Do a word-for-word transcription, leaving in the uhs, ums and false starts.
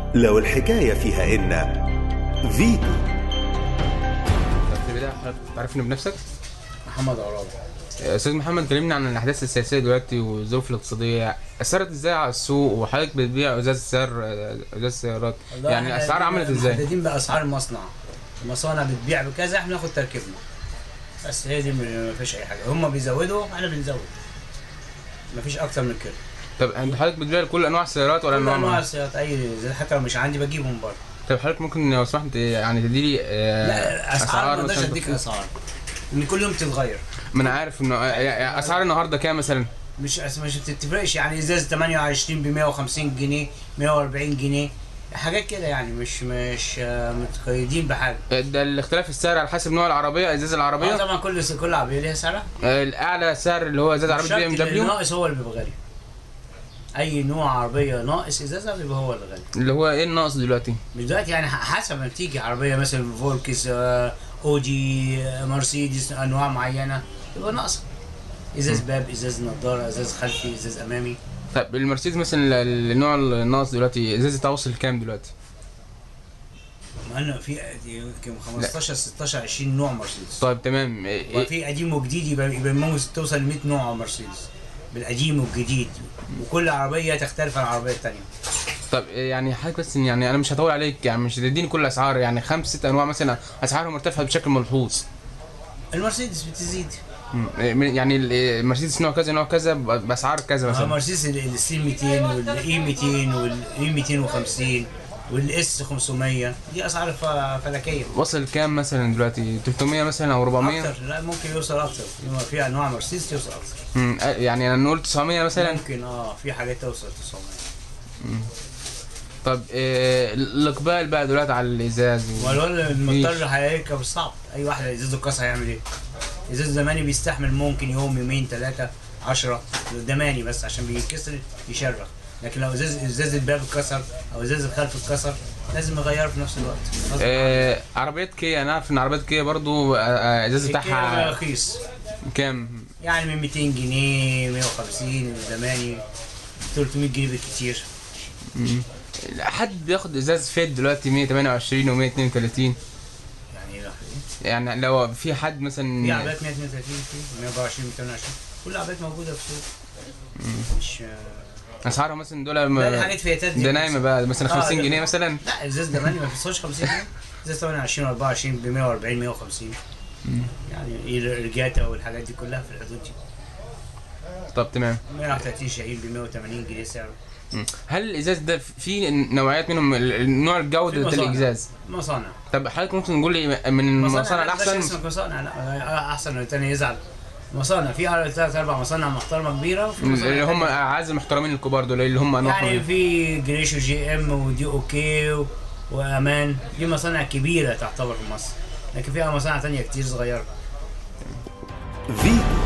لو الحكاية فيها إن فيتو. في البداية حضرتك تعرفني بنفسك؟ محمد عرابي. استاذ محمد، كلمنا عن الاحداث السياسيه دلوقتي والظروف الاقتصاديه اثرت ازاي على السوق، وحضرتك بتبيع ازاز سعر ازاز سيارات، يعني الاسعار عملت ازاي؟ محددين باسعار المصنع، المصانع بتبيع بكذا، احنا ناخد تركيبنا بس. هي دي ما فيش اي حاجه، هم بيزودوا احنا بنزود، ما فيش اكتر من كده. طب انت حضرتك بتبيع لكل انواع السيارات ولا انواع انواع السيارات؟ اي حتى لو مش عندي بجيبهم برضه. طب حضرتك ممكن لو سمحت يعني تدي لي لا اسعار ما اقدرش اديك اسعار، ان كل يوم بتتغير. ما انا عارف انه اسعار النهارده كام مثلا؟ مش مش بتتفرقش، يعني ازاز ثمانية وعشرين ب مية وخمسين جنيه، مية وأربعين جنيه، حاجات كده يعني، مش مش متقيدين بحاجه. ده الاختلاف السعر على حسب نوع العربيه، ازاز العربيه؟ اه طبعا، كل كل عربيه ليها سعرها. الاعلى سعر اللي هو ازاز عربيه بي ام دبليو، الناقص هو اللي بيبقى غالي. اي نوع عربيه ناقص ازازه بيبقى هو اللي غالي. اللي هو ايه الناقص دلوقتي؟ مش دلوقتي يعني، حسب ما بتيجي عربيه مثلا فولكس، اودي، مرسيدس، انواع معينه يبقى ناقصه. ازاز باب، ازاز نظاره، ازاز خلفي، ازاز امامي. طيب المرسيدس مثلا النوع الناقص دلوقتي ازازه توصل كام دلوقتي؟ ما انا في خمستاشر ستاشر عشرين نوع مرسيدس. طيب تمام. وفي قديم وجديد، يبقى يبقى ممكن توصل ل مية نوع مرسيدس بالقديم والجديد، وكل عربيه تختلف عن العربيه الثانيه. طب يعني حضرتك بس يعني انا مش هطول عليك، يعني مش هتديني كل الاسعار، يعني خمس ست انواع مثلا اسعارهم مرتفعه بشكل ملحوظ. المرسيدس بتزيد يعني المرسيدس نوع كذا نوع كذا باسعار كذا مثلا. المرسيدس السي مئتين والاي مئتين والاي مئتين وخمسين والاس خمسمية، دي اسعار فلكيه. وصل كام مثلا دلوقتي؟ ثلاثمية مثلا او أربعمية؟ اكتر، لا ممكن يوصل اكتر، في انواع مرسيدس يوصل اكتر. امم يعني انا نقول تسعمية مثلا ممكن، اه في حاجات توصل تسعمية. امم طب إيه الاقبال بقى دلوقتي على الازاز؟ والولد المضطر هيركب صعب، اي واحد ازازه اتكسر هيعمل ايه؟ ازاز زماني بيستحمل ممكن يوم يومين ثلاثه عشرة زماني، بس عشان بيتكسر يشرخ. لكن لو ازاز ازاز الباب اتكسر او ازاز الخلف اتكسر لازم يغيره في نفس الوقت. إيه عربيات كيا، انا عارف ان عربيات كيا برضو ازاز بتاعها رخيص. كام؟ يعني من مئتين جنيه، مية وخمسين زماني، ثلاثمية جنيه بالكتير. امم حد بياخد ازاز فيت دلوقتي مية وتمنية وعشرين و مية واتنين وتلاتين؟ يعني ايه؟ يعني لو في حد مثلا في عربيات مية واتنين وتلاتين، في مية وأربعة وعشرين، مية وتمنية وعشرين، كل العربيات موجوده في السوق. مش اسعارهم مثلا دول لا حاجات فياتات ده نايمه بقى مثلا خمسين جنيه مثلا. لا ازاز زماني ما بيوصلش خمسين جنيه، ازاز تمنية وعشرين و أربعة وعشرين ب مية وأربعين مية وخمسين. يعني الرجاتا والحاجات دي كلها في الحدود دي. طب تمام. مية وواحد وتلاتين شاهين ب مية وتمانين جنيه سعره. هل الازاز ده في نوعيات منهم، نوع جوده الازاز؟ مصانع. طب حضرتك ممكن تقول لي من المصانع الاحسن؟ مصانع مصانع لا احسن من الثاني يزعل. مصانع في ثلاث اربع مصانع محترمه كبيره، اللي هم اعز المحترمين الكبار دول اللي هم يعني في جريش وجي ام ودي اوكي وامان، دي مصانع كبيره تعتبر في مصر، لكن فيها مصانع ثانيه كتير صغيره. فيتو.